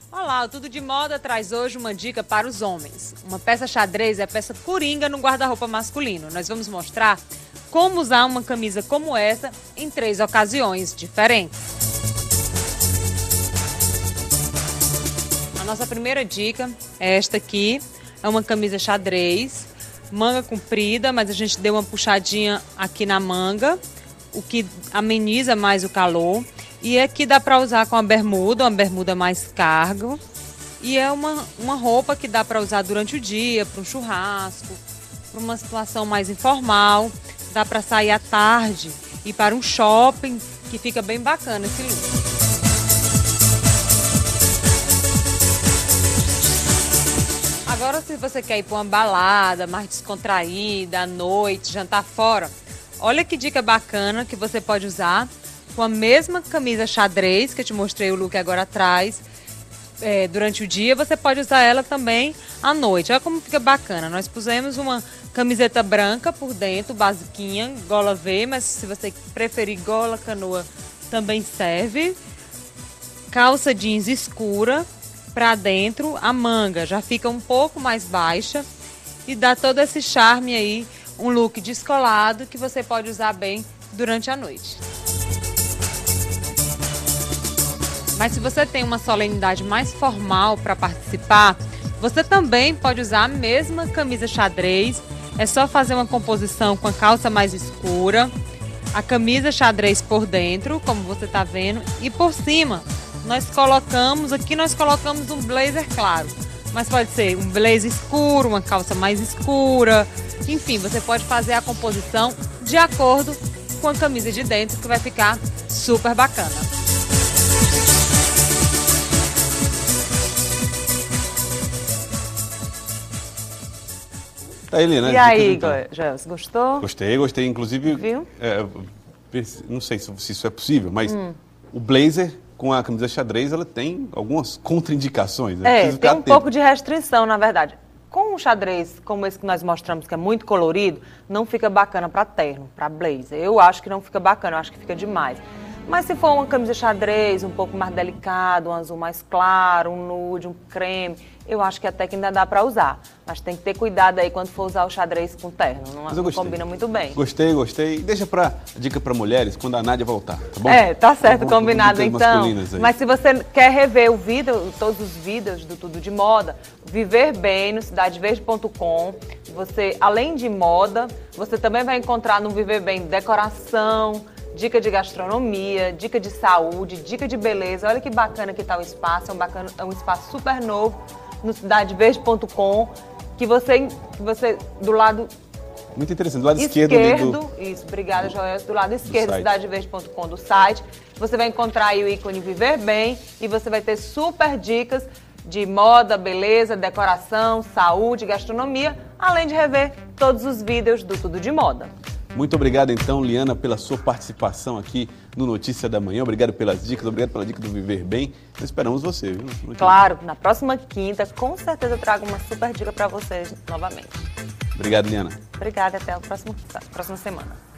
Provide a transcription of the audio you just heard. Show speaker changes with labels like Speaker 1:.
Speaker 1: Olá, o Tudo de Moda traz hoje uma dica para os homens. Uma peça xadrez é peça coringa no guarda-roupa masculino. Nós vamos mostrar como usar uma camisa como essa em 3 ocasiões diferentes. A nossa primeira dica é esta aqui. É uma camisa xadrez, manga comprida, mas a gente deu uma puxadinha aqui na manga, o que ameniza mais o calor. E aqui dá para usar com uma bermuda mais cargo. E é uma roupa que dá para usar durante o dia, para um churrasco, para uma situação mais informal. Dá para sair à tarde e para um shopping, que fica bem bacana esse look. Agora, se você quer ir para uma balada mais descontraída, à noite, jantar fora, olha que dica bacana que você pode usar com a mesma camisa xadrez, que eu te mostrei o look agora atrás, durante o dia, você pode usar ela também à noite. Olha como fica bacana. Nós pusemos uma camiseta branca por dentro, basiquinha, gola V, mas se você preferir gola canoa também serve. Calça jeans escura, para dentro, a manga já fica um pouco mais baixa e dá todo esse charme aí, um look descolado que você pode usar bem durante a noite. Mas se você tem uma solenidade mais formal para participar, você também pode usar a mesma camisa xadrez. É só fazer uma composição com a calça mais escura, a camisa xadrez por dentro, como você está vendo, e por cima nós colocamos um blazer claro. Mas pode ser um blazer escuro, uma calça mais escura, enfim, você pode fazer a composição de acordo com a camisa de dentro, que vai ficar super bacana.
Speaker 2: Tá aí, né?
Speaker 1: E aí, Joel, você gostou?
Speaker 2: Gostei. Inclusive,
Speaker 1: viu?
Speaker 2: Não sei se isso é possível, mas o blazer com a camisa xadrez, ela tem algumas contraindicações. Né?
Speaker 1: Tem um pouco de restrição, na verdade. Com um xadrez como esse que nós mostramos, que é muito colorido, não fica bacana para terno, para blazer. Eu acho que não fica bacana, eu acho que fica demais. Mas se for uma camisa xadrez, um pouco mais delicado, um azul mais claro, um nude, um creme, eu acho que até que ainda dá para usar. Mas tem que ter cuidado aí quando for usar o xadrez com terno, não combina muito bem.
Speaker 2: Gostei. Deixa dica para mulheres quando a Nádia voltar, tá bom?
Speaker 1: Tá certo, combinado então. Mas se você quer rever todos os vídeos do Tudo de Moda, Viver Bem no cidadeverde.com. Você, além de moda, você também vai encontrar no Viver Bem decoração, dica de gastronomia, dica de saúde, dica de beleza. Olha que bacana que está o espaço, é um espaço super novo no cidadeverde.com, que você do lado...
Speaker 2: Muito interessante, do lado esquerdo.
Speaker 1: Isso, obrigada, Joel. Do lado esquerdo, cidadeverde.com do site, você vai encontrar aí o ícone Viver Bem e você vai ter super dicas de moda, beleza, decoração, saúde, gastronomia, além de rever todos os vídeos do Tudo de Moda.
Speaker 2: Muito obrigado, então, Liana, pela sua participação aqui no Notícia da Manhã. Obrigado pelas dicas, obrigado pela dica do Viver Bem. Nós esperamos você, viu?
Speaker 1: Claro, na próxima quinta, com certeza eu trago uma super dica para vocês novamente.
Speaker 2: Obrigado, Liana.
Speaker 1: Obrigada, até a próxima semana.